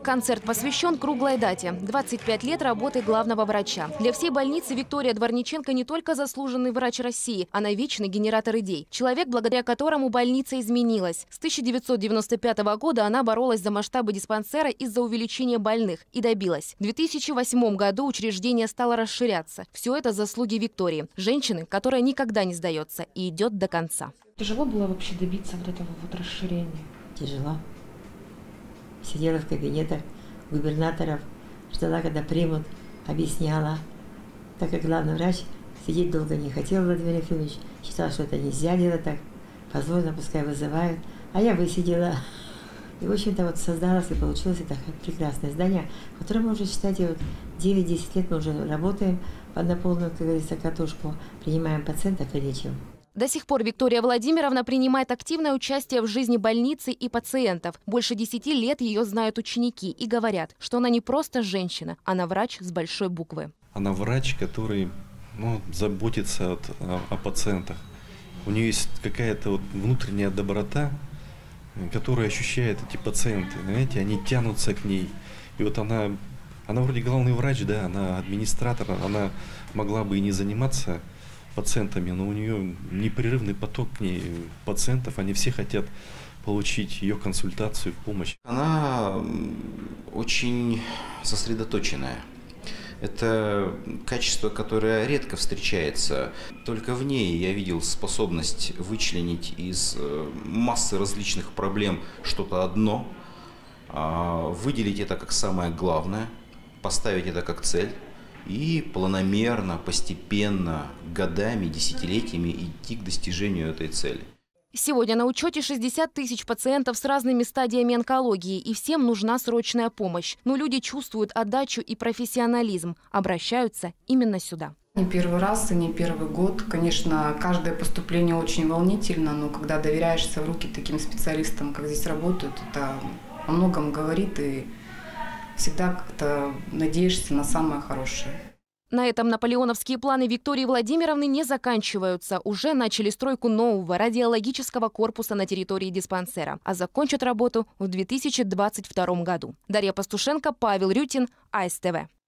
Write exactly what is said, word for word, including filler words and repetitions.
Концерт посвящен круглой дате – двадцать пять лет работы главного врача. Для всей больницы Виктория Дворниченко не только заслуженный врач России, она вечный генератор идей. Человек, благодаря которому больница изменилась. С тысяча девятьсот девяносто пятого года она боролась за масштабы диспансера из-за увеличения больных и добилась. В две тысячи восьмом году учреждение стало расширяться. Все это заслуги Виктории. Женщины, которая никогда не сдается и идет до конца. Тяжело было вообще добиться вот этого вот расширения? Тяжело. Сидела в кабинетах губернаторов, ждала, когда примут, объясняла. Так как главный врач сидеть долго не хотел, Владимир Ефимович, считал, что это нельзя делать так, позволено, пускай вызывают. А я высидела. И, в общем-то, вот создалось и получилось это прекрасное здание, в котором мы уже, считайте, вот девять-десять лет мы уже работаем на полную, как говорится, катушку, принимаем пациентов и лечим. До сих пор Виктория Владимировна принимает активное участие в жизни больницы и пациентов. Больше десяти лет ее знают ученики и говорят, что она не просто женщина, она врач с большой буквы. Она врач, который ну, заботится от, о, о пациентах. У нее есть какая-то вот внутренняя доброта, которую ощущают эти пациенты. Знаете, они тянутся к ней. И вот она, она вроде главный врач, да, она администратор, она могла бы и не заниматься пациентами, но у нее непрерывный поток к ней пациентов, они все хотят получить ее консультацию, помощь. Она очень сосредоточенная. Это качество, которое редко встречается. Только в ней я видел способность вычленить из массы различных проблем что-то одно, выделить это как самое главное, поставить это как цель. И планомерно, постепенно, годами, десятилетиями идти к достижению этой цели. Сегодня на учете шестьдесят тысяч пациентов с разными стадиями онкологии, и всем нужна срочная помощь. Но люди чувствуют отдачу и профессионализм, обращаются именно сюда. Не первый раз и не первый год. Конечно, каждое поступление очень волнительно, но когда доверяешься в руки таким специалистам, как здесь работают, это о многом говорит и всегда как-то надеешься на самое хорошее. На этом наполеоновские планы Виктории Владимировны не заканчиваются. Уже начали стройку нового радиологического корпуса на территории диспансера, а закончат работу в две тысячи двадцать втором году. Дарья Пастушенко, Павел Рютин, А С Т В.